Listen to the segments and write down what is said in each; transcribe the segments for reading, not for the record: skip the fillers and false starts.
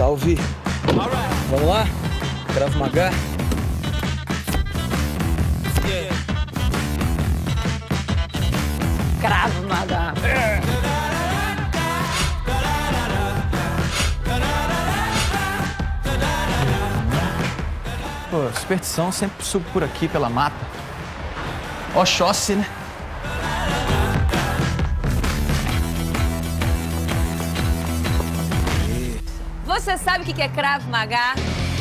Salve! Vamos lá? Krav Maga? Krav Maga. Pô, superstição, sempre subo por aqui, pela mata. Oxóssi, né? Você sabe o que é Krav Maga?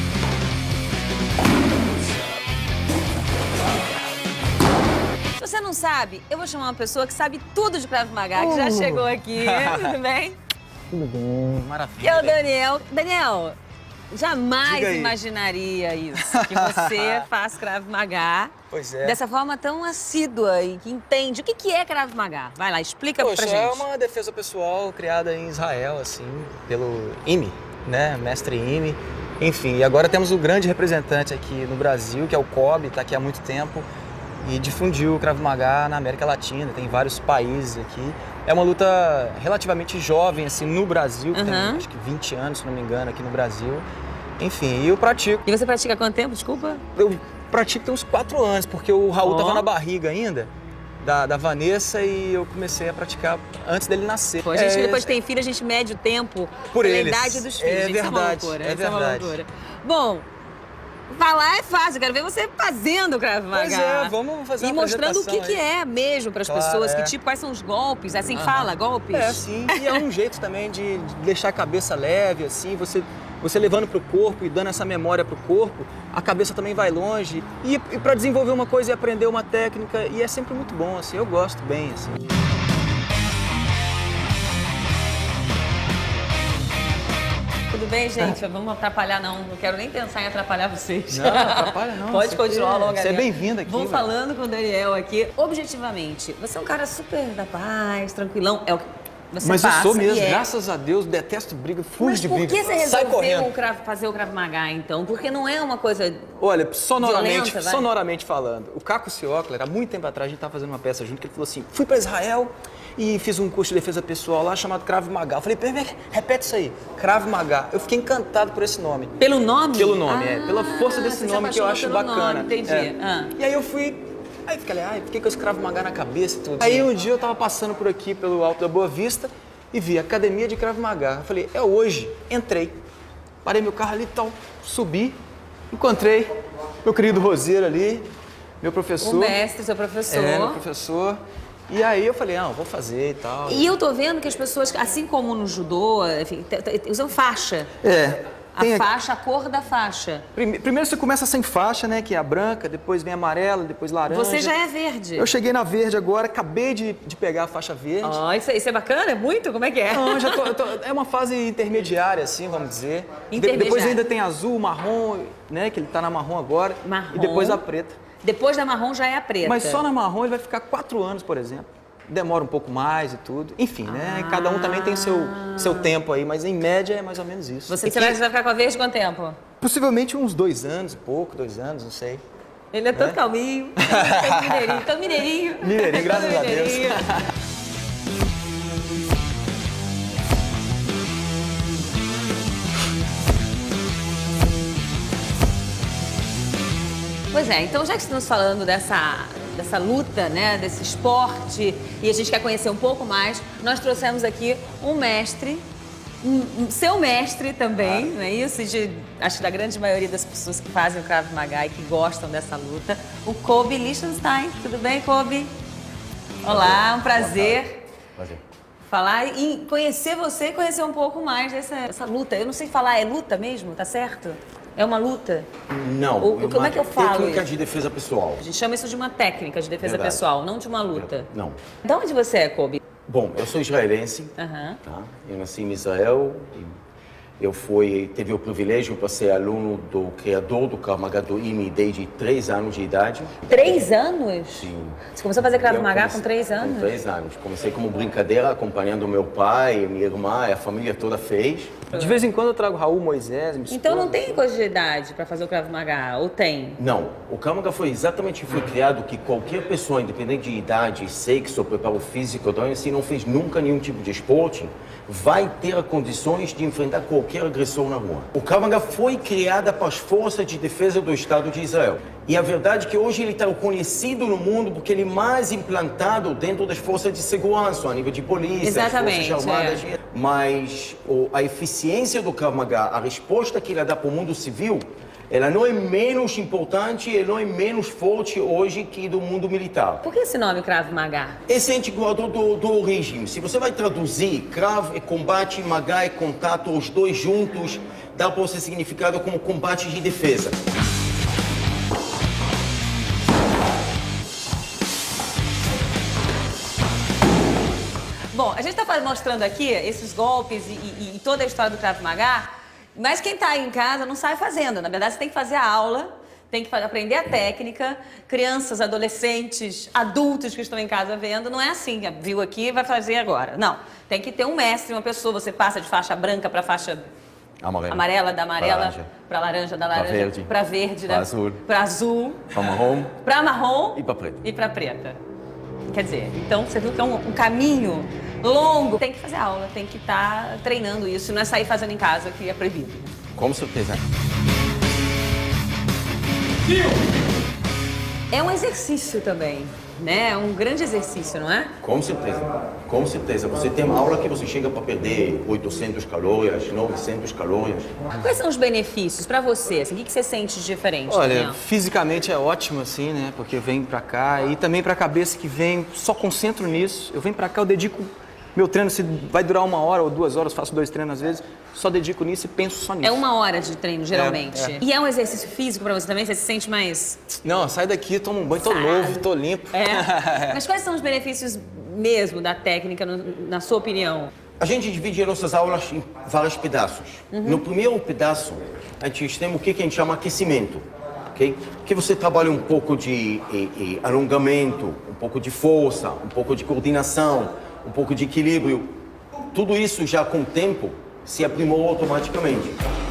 Se você não sabe, eu vou chamar uma pessoa que sabe tudo de Krav Maga, que já chegou aqui. Tudo bem? Tudo bem, Que maravilha. é o Daniel. Daniel, jamais imaginaria isso, que você faz Krav Maga Pois é. dessa forma tão assídua e que entende. O que é Krav Maga? Vai lá, explica pra gente. É uma defesa pessoal criada em Israel, assim, pelo IMI, né? Mestre IMI. Enfim, e agora temos o grande representante aqui no Brasil, que é o Kobe, tá aqui há muito tempo e difundiu o Krav Maga na América Latina, tem vários países aqui. É uma luta relativamente jovem, assim, no Brasil, que tem acho que 20 anos, se não me engano, aqui no Brasil. Enfim, e eu pratico. E você pratica há quanto tempo, desculpa? Eu pratico tem uns 4 anos, porque o Raul tava na barriga ainda, da Vanessa, e eu comecei a praticar antes dele nascer. Pô, a gente depois tem filho, a gente mede o tempo por pela eles. idade dos filhos. É gente, verdade, isso é uma loucura. é isso é uma verdade. loucura. Bom, falar é fácil, quero ver você fazendo o Krav Maga. Pois é, vamos fazer uma E mostrando o que apresentação é mesmo para as Claro, pessoas, é. que tipo, quais são os golpes, assim que fala, golpes? É, sim. E é um jeito também de deixar a cabeça leve, assim, você levando pro corpo e dando essa memória pro corpo, a cabeça também vai longe. E para desenvolver uma coisa e aprender uma técnica, e é sempre muito bom, assim, eu gosto bem, assim. Tudo bem, gente? Vamos atrapalhar, não quero nem pensar em atrapalhar vocês. Não, atrapalha não. Pode continuar o alongamento. Você é bem-vindo aqui. Vamos falando com o Daniel aqui. Objetivamente, você é um cara super da paz, tranquilão, é o que você Mas passa. eu sou mesmo, e é. graças a Deus, detesto briga, fujo Mas de por briga. que você Sai resolveu correndo. fazer o Krav Maga, então? Porque não é uma coisa... Olha, sonoramente, violenta, vai? sonoramente falando, o Caco Ciocler, há muito tempo atrás, a gente estava fazendo uma peça junto, que ele falou assim, fui para Israel e fiz um curso de defesa pessoal lá chamado Krav Maga. Eu falei, repete isso aí, Krav Maga. Eu fiquei encantado por esse nome. Pelo nome? Pelo nome, pela força desse você se nome que eu apaixonou acho pelo bacana. nome, entendi. É. E aí eu fui, aí fiquei com esse Krav Maga na cabeça e tudo. Aí um dia eu tava passando por aqui, pelo Alto da Boa Vista, e vi Academia de Krav Maga. Eu falei, é hoje. Entrei, parei meu carro ali e tal, subi, encontrei meu querido Roseiro ali, meu professor. O mestre, seu professor. É, meu professor. E aí eu falei, vou fazer e tal. E eu tô vendo que as pessoas, assim como no judô, enfim, usam faixa. A cor da faixa. Primeiro você começa sem faixa, né, que é a branca, depois vem a amarela, depois laranja. Você já é verde. Eu cheguei na verde agora, acabei de pegar a faixa verde. Isso é bacana? É muito? Como é que é? Não, é uma fase intermediária, assim, vamos dizer. Intermediária. Depois ainda tem azul, marrom, né, que ele tá na marrom agora. Marrom. E depois a preta. Depois da marrom já é a preta. Mas só na marrom ele vai ficar 4 anos, por exemplo. Demora um pouco mais e tudo. Enfim, né? Cada um também tem seu tempo aí, mas em média é mais ou menos isso. Você vai ficar com a verde quanto tempo? Possivelmente uns 2 anos, pouco, 2 anos, não sei. Ele é todo calminho, todo mineirinho, todo mineirinho. Mineirinho, graças a Deus. Pois é, então já que estamos falando dessa luta, né, desse esporte, e a gente quer conhecer um pouco mais, nós trouxemos aqui um mestre, seu mestre também, não é isso? Acho que da grande maioria das pessoas que fazem o Krav Maga e que gostam dessa luta, o Kobe Lichtenstein. Tudo bem, Kobe? Olá, um prazer. Prazer. Falar e conhecer você e conhecer um pouco mais dessa luta. Eu não sei falar, é luta mesmo, tá certo? É uma luta? Não. Como é que eu falo técnica isso? de defesa pessoal. A gente chama isso de uma técnica de defesa Verdade. pessoal, não de uma luta. Não. De onde você é, Kobe? Bom, eu sou israelense. Aham. Tá? Eu nasci em Israel. Eu tive o privilégio para ser aluno do criador do Krav Maga do IMI desde 3 anos de idade. 3 anos? Sim. Você começou a fazer Krav Eu Maga comecei com 3 anos? Com 3 anos. Comecei como brincadeira, acompanhando meu pai, minha irmã, a família toda fez. De vez em quando eu trago Raul, Moisés, minha Então não esposa. tem coisa de idade para fazer o Krav Maga, ou tem? Não, o Krav Maga foi criado que qualquer pessoa, independente de idade, sexo, preparo físico, então, se não fez nunca nenhum tipo de esporte, vai ter condições de enfrentar qualquer qualquer agressor na rua. O Krav Maga foi criado para as forças de defesa do Estado de Israel. E a verdade é que hoje ele está reconhecido no mundo porque ele é mais implantado dentro das forças de segurança, a nível de polícia, exatamente, as forças armadas. Mas a eficiência do Krav Maga, a resposta que ele dá para o mundo civil, ela não é menos importante e não é menos forte hoje que do mundo militar. Por que esse nome Krav Maga? Esse é antigo do origem. Se você vai traduzir, Krav é combate, Maga é contato, os dois juntos, dá para ser significado como combate de defesa. Bom, a gente está mostrando aqui esses golpes e toda a história do Krav Maga, mas quem está aí em casa não sai fazendo. Na verdade, você tem que fazer a aula, tem que aprender a técnica. Crianças, adolescentes, adultos que estão em casa vendo, não é assim, viu aqui, vai fazer agora. Não, tem que ter um mestre, uma pessoa. Você passa de faixa branca para faixa amarela, da amarela para laranja, da laranja para verde, para azul, para marrom e para preta. Quer dizer, então você viu que é um caminho longo. Tem que fazer aula, tem que estar treinando isso, não é sair fazendo em casa, que é proibido. Com certeza. É um exercício também, né? É um grande exercício, não é? Com certeza, com certeza. Você tem uma aula que você chega para perder 800 calorias, 900 calorias. Quais são os benefícios para você? Assim, o que você sente de diferente? Olha, Daniel? fisicamente é ótimo, assim, né? Porque eu venho pra cá e também pra cabeça que vem, só concentro nisso. Eu venho pra cá, eu dedico meu treino, se vai durar 1 hora ou 2 horas, faço 2 treinos às vezes, só dedico nisso e penso só nisso. É 1 hora de treino, geralmente. E é um exercício físico pra você também? Você se sente mais... Não, sai daqui, tomo um banho, tô novo, tô limpo. Mas quais são os benefícios mesmo da técnica, na sua opinião? A gente divide as nossas aulas em vários pedaços. No primeiro pedaço, a gente tem o que a gente chama aquecimento. Okay? Que você trabalha um pouco de alongamento, um pouco de força, um pouco de coordenação, um pouco de equilíbrio. Tudo isso já com o tempo se aprimora automaticamente.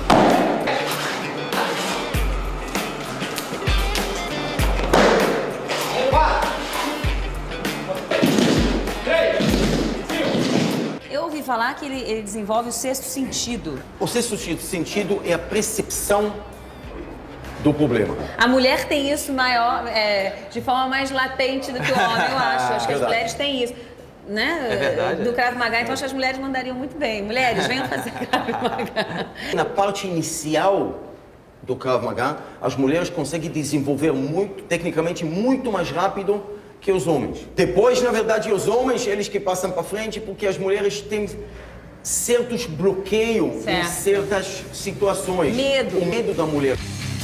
Eu ouvi falar que ele desenvolve o sexto sentido. O sexto sentido é a percepção do problema. A mulher tem isso maior, de forma mais latente do que o homem, eu acho. Acho que as mulheres têm isso. Né? É verdade. Do Krav Maga, então acho que as mulheres mandariam muito bem. Mulheres, venham fazer Krav Maga. Na parte inicial do Krav Maga, as mulheres conseguem desenvolver tecnicamente muito mais rápido que os homens. Depois, na verdade, os homens, eles que passam para frente, porque as mulheres têm certos bloqueios em certas situações. Medo. O medo da mulher.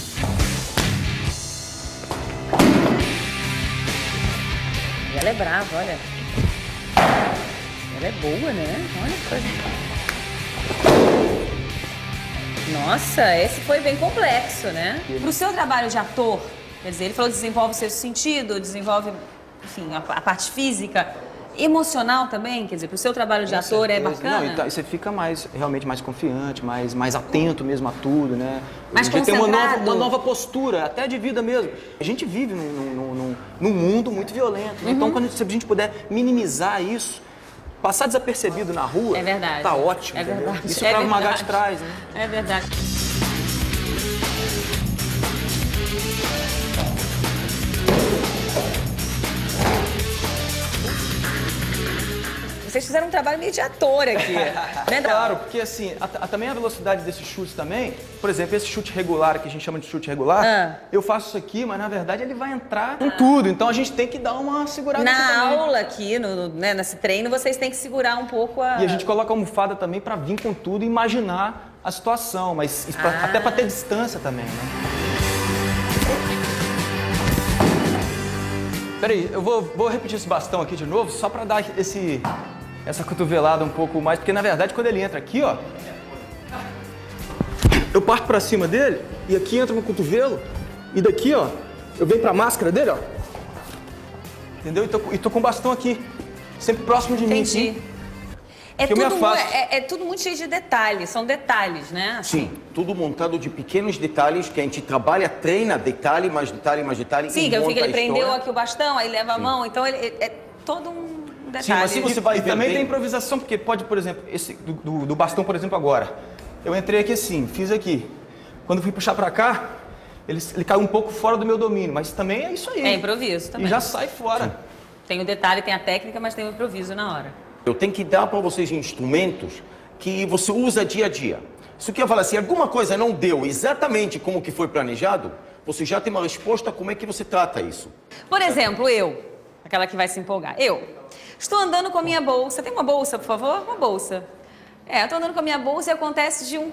E ela é brava, olha. Ela é boa, né? Olha que coisa. Nossa, esse foi bem complexo, né? Pro seu trabalho de ator, quer dizer, ele falou que desenvolve o sexto sentido, desenvolve, enfim, a parte física, emocional também, quer dizer, pro seu trabalho de ator é bacana? Não, você fica realmente mais confiante, mais atento mesmo a tudo, né? Mais tem concentrado. uma nova postura, até de vida mesmo. A gente vive num mundo muito violento, né? Então quando a gente puder minimizar isso, passar desapercebido na rua, é verdade. Tá ótimo. É verdade. Isso o Krav Maga te traz, né? É verdade. Vocês fizeram um trabalho meio de ator aqui, né? Claro, porque assim, também a velocidade desses chutes também, por exemplo, esse chute regular, que a gente chama de chute regular, eu faço isso aqui, mas na verdade ele vai entrar com tudo, então a gente tem que dar uma segurada aqui também. Na aula aqui, nesse treino, vocês têm que segurar um pouco a... E a gente coloca a almofada também para vir com tudo e imaginar a situação, mas até para ter distância também, né? Peraí, eu vou repetir esse bastão aqui de novo, só para dar essa cotovelada um pouco mais, porque na verdade quando ele entra aqui, ó, eu parto pra cima dele e aqui entra no cotovelo e daqui, ó, eu venho pra máscara dele, ó, entendeu? E tô com o bastão aqui, sempre próximo de mim. Entendi. É tudo muito cheio de detalhes, são detalhes, né? Sim, tudo montado de pequenos detalhes que a gente trabalha, treina detalhe, mais detalhe, mais detalhe. Sim, que ele prendeu aqui o bastão, aí leva a mão, então é todo um detalhe. Sim, mas se você vai ver também tem improvisação, porque pode, por exemplo, esse do bastão, por exemplo, agora. eu entrei aqui assim, fiz aqui. Quando eu fui puxar pra cá, ele caiu um pouco fora do meu domínio, mas também é isso aí. É improviso também. E já sai fora. Sim. Tem o detalhe, tem a técnica, mas tem o improviso na hora. Eu tenho que dar para vocês instrumentos que você usa dia a dia. Se eu falar assim, alguma coisa não deu exatamente como que foi planejado, você já tem uma resposta como é que você trata isso. Por exemplo, aquela que vai se empolgar. Eu estou andando com a minha bolsa. Tem uma bolsa, por favor? Uma bolsa. Eu estou andando com a minha bolsa e acontece de um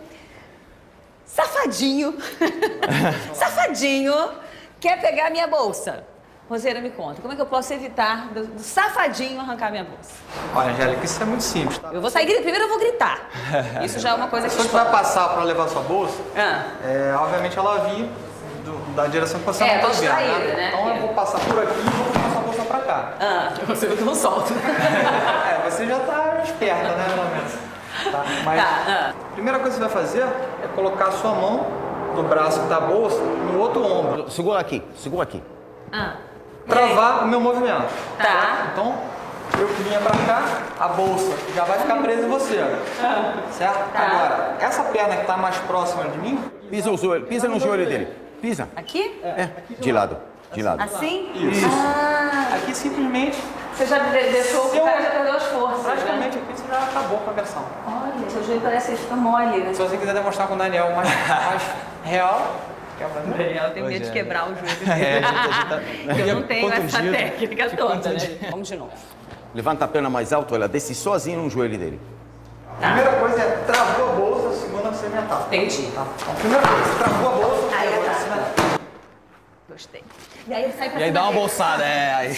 safadinho, safadinho, quer pegar a minha bolsa. Roseira, me conta, como é que eu posso evitar do safadinho arrancar minha bolsa? Olha, Angélica, isso é muito simples, tá? Eu vou sair gritando, primeiro eu vou gritar. Isso já é uma coisa que... Se você vai passar para levar sua bolsa, Ah. obviamente ela vir da direção que você não tô está vendo, distraída, né? Então eu vou passar por aqui e vou passar sua bolsa para cá. Você não solta. Você já está esperta, né, pelo menos. Tá? Mas a primeira coisa que você vai fazer é colocar a sua mão do braço da bolsa no outro ombro. Segura aqui, segura aqui. Travar o meu movimento. Tá. Então, eu vinha pra cá, a bolsa já vai ficar presa em você. Certo? Tá. Agora, essa perna que tá mais próxima de mim... Pisa no joelho dele. Pisa. Aqui? De lado. De lado. Assim? Isso. Aqui simplesmente... Você já deixou o cara já perdeu as forças, Praticamente né? aqui você já acabou com a versão. Olha, seu joelho parece que fica mole, né? Se você quiser demonstrar com o Daniel mais real... Daniel tem medo de quebrar o joelho. Eu não tenho essa técnica toda, né? Vamos de novo. Levanta a perna mais alto, ela desce sozinha no joelho dele. A primeira coisa é travou a bolsa, a segunda você metal. Entendi. Tá? Então, primeira coisa, travou a bolsa, Aí agora tá. você metal. Gostei. E aí eu saio pra E aí cima dá uma dele. bolsada, aí.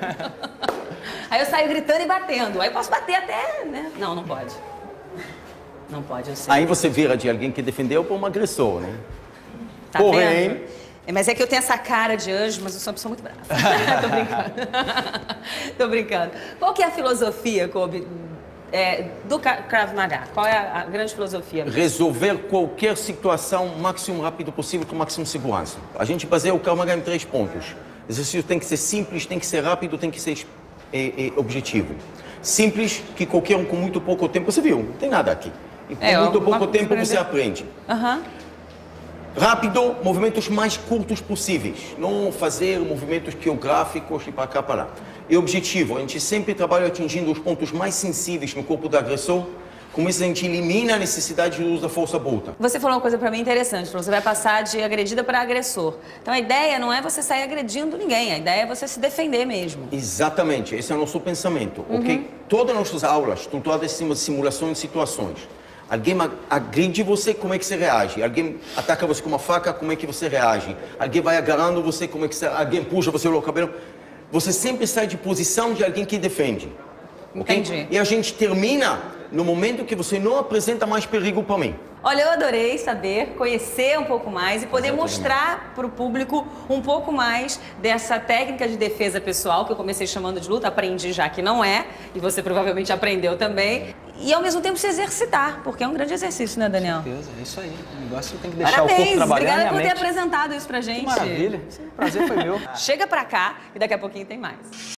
Aí eu saio gritando e batendo. Aí eu posso bater até, né? Não, não pode. Não pode, eu sei. Aí você vira de alguém que defendeu para um agressor, né? Tá Porém... vendo? Mas é que eu tenho essa cara de anjo, mas eu sou uma pessoa muito brava. Tô brincando. Tô brincando. Qual que é a filosofia, Kobe, do Krav Maga? Qual é a grande filosofia? Resolver qualquer situação o máximo rápido possível com o máximo segurança. A gente baseia o Krav Maga em 3 pontos. O exercício tem que ser simples, tem que ser rápido, tem que ser objetivo. Simples, que qualquer um com muito pouco tempo... Você viu, não tem nada aqui. E com muito pouco tempo você aprende. Rápido, movimentos mais curtos possíveis. Não fazer movimentos coreográficos e para cá, para lá. E objetivo, a gente sempre trabalha atingindo os pontos mais sensíveis no corpo do agressor. Com isso, a gente elimina a necessidade de uso da força bruta. Você falou uma coisa pra mim interessante. Você vai passar de agredida para agressor. Então a ideia não é você sair agredindo ninguém. A ideia é você se defender mesmo. Exatamente, esse é o nosso pensamento. Ok? Todas as nossas aulas estão todas em cima de simulações de situações. Alguém agride você, como é que você reage? Alguém ataca você com uma faca, como é que você reage? Alguém vai agarrando você, como é que você... Alguém puxa você pelo cabelo. Você sempre sai de posição de alguém que defende. Okay? Entendi. E a gente termina no momento que você não apresenta mais perigo para mim. Olha, eu adorei saber, conhecer um pouco mais e poder mostrar para o público um pouco mais dessa técnica de defesa pessoal que eu comecei chamando de luta, aprendi já que não é, e você provavelmente aprendeu também, e ao mesmo tempo se exercitar, porque é um grande exercício, né, Daniel? Com certeza, é isso aí. O negócio tem que deixar o corpo Parabéns, trabalhando e obrigada a por ter mente. apresentado isso pra gente. Que maravilha, o prazer foi meu. Chega pra cá e daqui a pouquinho tem mais.